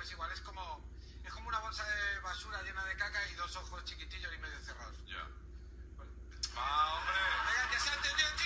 pues igual es como una bolsa de basura llena de caca y dos ojos chiquitillos y medio cerrados. Ya. ¡Va, hombre! Venga, que se ha entendido.